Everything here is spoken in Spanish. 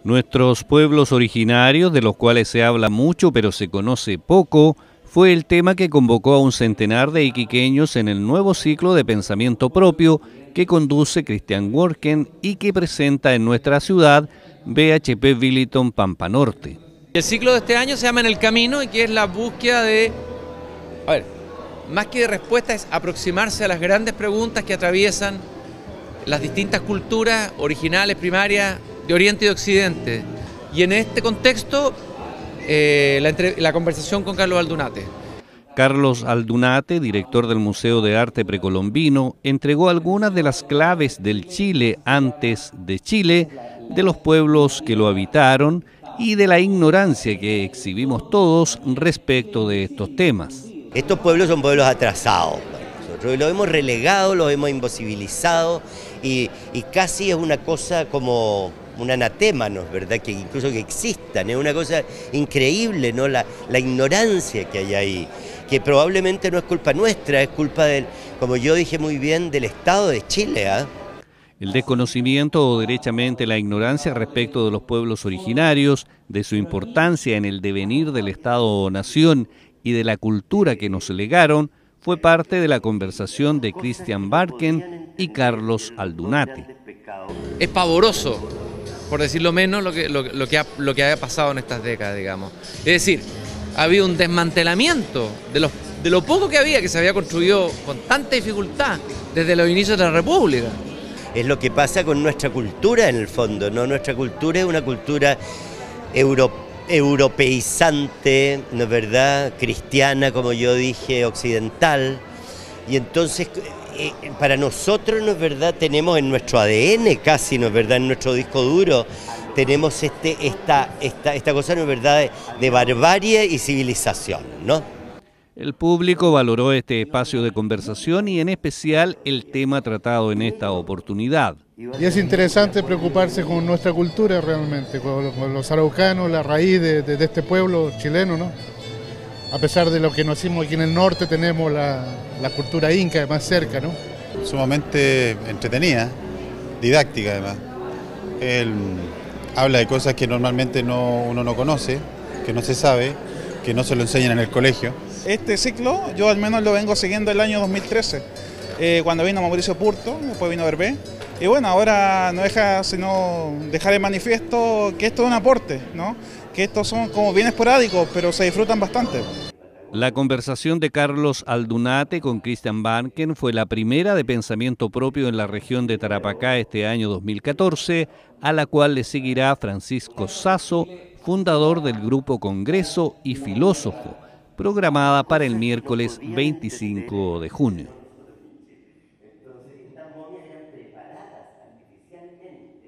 Nuestros pueblos originarios, de los cuales se habla mucho pero se conoce poco, fue el tema que convocó a un centenar de iquiqueños en el nuevo ciclo de pensamiento propio que conduce Christian Worken y que presenta en nuestra ciudad BHP Billiton Pampa Norte. El ciclo de este año se llama En el Camino y que es la búsqueda de, más que de respuestas, es aproximarse a las grandes preguntas que atraviesan las distintas culturas originales, primarias, de Oriente y de Occidente. Y en este contexto, la conversación con Carlos Aldunate. Carlos Aldunate, director del Museo de Arte Precolombino, entregó algunas de las claves del Chile antes de Chile, de los pueblos que lo habitaron y de la ignorancia que exhibimos todos respecto de estos temas. Estos pueblos son pueblos atrasados. Nosotros los hemos relegado, los hemos invisibilizado y casi es una cosa como un anatema, ¿no es verdad? Que incluso que existan, es una cosa increíble, ¿no? La ignorancia que hay ahí, que probablemente no es culpa nuestra, es culpa del, como yo dije muy bien, del Estado de Chile, ¿eh? El desconocimiento o derechamente la ignorancia respecto de los pueblos originarios, de su importancia en el devenir del Estado o nación y de la cultura que nos legaron, fue parte de la conversación de Christian Worken y Carlos Aldunate. Es pavoroso, por decirlo menos, lo que ha pasado en estas décadas, digamos. Es decir, ha habido un desmantelamiento de lo poco que había, que se había construido con tanta dificultad desde los inicios de la República. Es lo que pasa con nuestra cultura en el fondo, ¿no? Nuestra cultura es una cultura europeizante, ¿no es verdad? Cristiana, como yo dije, occidental. Y entonces, para nosotros, ¿no es verdad? Tenemos en nuestro ADN casi, ¿no es verdad? En nuestro disco duro, tenemos esta cosa, ¿no es verdad? De barbarie y civilización, ¿no? El público valoró este espacio de conversación y en especial el tema tratado en esta oportunidad. Y es interesante preocuparse con nuestra cultura realmente, con los araucanos, la raíz de este pueblo chileno, ¿no? A pesar de lo que nacimos aquí en el norte, tenemos la cultura inca más cerca, ¿no? Sumamente entretenida, didáctica además. Él habla de cosas que normalmente uno no conoce, que no se sabe, que no se lo enseñan en el colegio. Este ciclo yo al menos lo vengo siguiendo el año 2013, cuando vino Mauricio Purto, después vino Berbé. Y bueno, ahora no deja sino dejar en manifiesto que esto es un aporte, ¿no? Que estos son como bien esporádicos, pero se disfrutan bastante. La conversación de Carlos Aldunate con Christian Worken fue la primera de pensamiento propio en la región de Tarapacá este año 2014, a la cual le seguirá Francisco Sasso, fundador del Grupo Congreso y filósofo, programada para el miércoles 25 de junio.